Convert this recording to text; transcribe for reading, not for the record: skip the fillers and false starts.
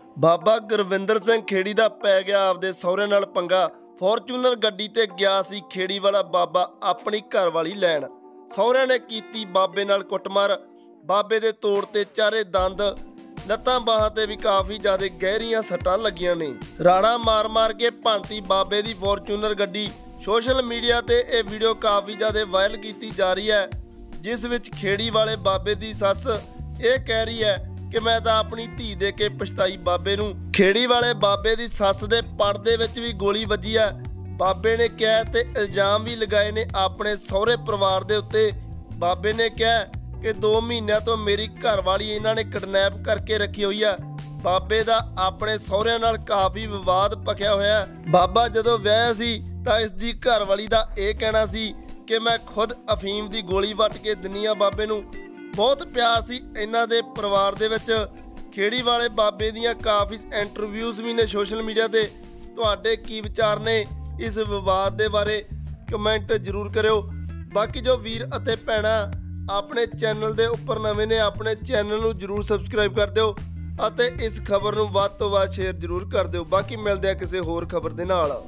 ਬਾਬਾ ਗੁਰਵਿੰਦਰ ਸਿੰਘ ਖੇੜੀ ਦਾ ਪੈ ਗਿਆ ਆਪਦੇ ਸਹੁਰੇ ਨਾਲ ਪੰਗਾ। ਫੋਰਚੂਨਰ ਗੱਡੀ ਤੇ ਗਿਆ ਸੀ ਖੇੜੀ ਵਾਲਾ ਬਾਬਾ ਆਪਣੀ ਘਰਵਾਲੀ ਲੈਣ। ਸਹੁਰਿਆਂ ਨੇ ਕੀਤੀ ਬਾਬੇ ਨਾਲ ਕੁੱਟਮਾਰ। ਬਾਬੇ ਦੇ ਤੋੜ ਤੇ ਚਾਰੇ ਦੰਦ, ਲੱਤਾਂ ਬਾਹਾਂ ਤੇ ਵੀ ਕਾਫੀ ਜ਼ਿਆਦਾ ਗਹਿਰੀਆਂ ਸੱਟਾਂ ਲੱਗੀਆਂ ਨੇ। ਰਾਣਾ ਮਾਰ ਕੇ ਭੰਨਤੀ ਬਾਬੇ ਦੀ ਫੋਰਚੂਨਰ ਗੱਡੀ। ਸੋਸ਼ਲ ਮੀਡੀਆ ਤੇ ਇਹ ਵੀਡੀਓ ਕਾਫੀ ਜ਼ਿਆਦਾ ਵਾਇਰਲ ਕੀਤੀ ਜਾ ਰਹੀ ਹੈ, ਜਿਸ ਵਿੱਚ ਖੇੜੀ ਵਾਲੇ ਬਾਬੇ ਦੀ ਸੱਸ ਇਹ ਕਹਿ ਰਹੀ ਹੈ ਕਿ ਮੈਂ ਤਾਂ ਆਪਣੀ ਧੀ ਦੇ ਕੇ ਪਛਤਾਈ ਬਾਬੇ ਨੂੰ। ਖੇੜੀ ਵਾਲੇ ਬਾਬੇ ਦੀ ਸੱਸ ਦੇ ਪੜ ਦੇ ਵਿੱਚ ਵੀ ਗੋਲੀ ਵੱਜੀ ਹੈ। ਬਾਬੇ ਨੇ ਕਿਹਾ ਤੇ ਇਲਜ਼ਾਮ ਵੀ ਲਗਾਏ ਨੇ ਆਪਣੇ ਸਹੁਰੇ ਪਰਿਵਾਰ ਦੇ ਉੱਤੇ। ਬਾਬੇ ਨੇ ਕਿਹਾ ਕਿ 2 ਮਹੀਨਿਆਂ ਤੋਂ ਮੇਰੀ ਘਰਵਾਲੀ ਇਹਨਾਂ ਨੇ ਕਿਡਨੈਪ ਕਰਕੇ ਰੱਖੀ ਹੋਈ ਆ। ਬਾਬੇ ਦਾ ਆਪਣੇ ਸਹੁਰਿਆਂ ਨਾਲ ਕਾਫੀ ਵਿਵਾਦ ਪਕਿਆ ਹੋਇਆ। ਬਾਬਾ ਜਦੋਂ ਵਿਆਹਿਆ ਸੀ ਤਾਂ ਇਸ ਦੀ ਘਰਵਾਲੀ ਦਾ ਇਹ ਕਹਿਣਾ ਸੀ ਕਿ ਮੈਂ ਖੁਦ ਅਫੀਮ ਦੀ ਗੋਲੀ ਵੱਟ ਕੇ ਦਿੰਨੀ ਆ ਬਾਬੇ ਨੂੰ। ਬਹੁਤ ਪਿਆਰ ਸੀ ਇਹਨਾਂ ਦੇ ਪਰਿਵਾਰ ਦੇ ਵਿੱਚ। ਖੇੜੀ ਵਾਲੇ ਬਾਬੇ ਦੀਆਂ ਕਾਫੀ ਇੰਟਰਵਿਊਜ਼ ਵੀ ਨੇ ਸੋਸ਼ਲ ਮੀਡੀਆ ਤੇ। ਤੁਹਾਡੇ ਕੀ ਵਿਚਾਰ ਨੇ ਇਸ ਵਿਵਾਦ ਦੇ ਬਾਰੇ? ਕਮੈਂਟ ਜ਼ਰੂਰ ਕਰਿਓ। ਬਾਕੀ ਜੋ ਵੀਰ ਅਤੇ ਭੈਣਾਂ ਆਪਣੇ ਚੈਨਲ ਦੇ ਉੱਪਰ ਨਵੇਂ ਨੇ, ਆਪਣੇ ਚੈਨਲ ਨੂੰ ਜ਼ਰੂਰ ਸਬਸਕ੍ਰਾਈਬ ਕਰ ਦਿਓ ਅਤੇ ਇਸ ਖਬਰ ਨੂੰ ਵੱਧ ਤੋਂ ਵੱਧ ਸ਼ੇਅਰ ਜ਼ਰੂਰ ਕਰ ਦਿਓ। ਬਾਕੀ ਮਿਲਦੇ ਆ ਕਿਸੇ ਹੋਰ ਖਬਰ ਦੇ ਨਾਲ।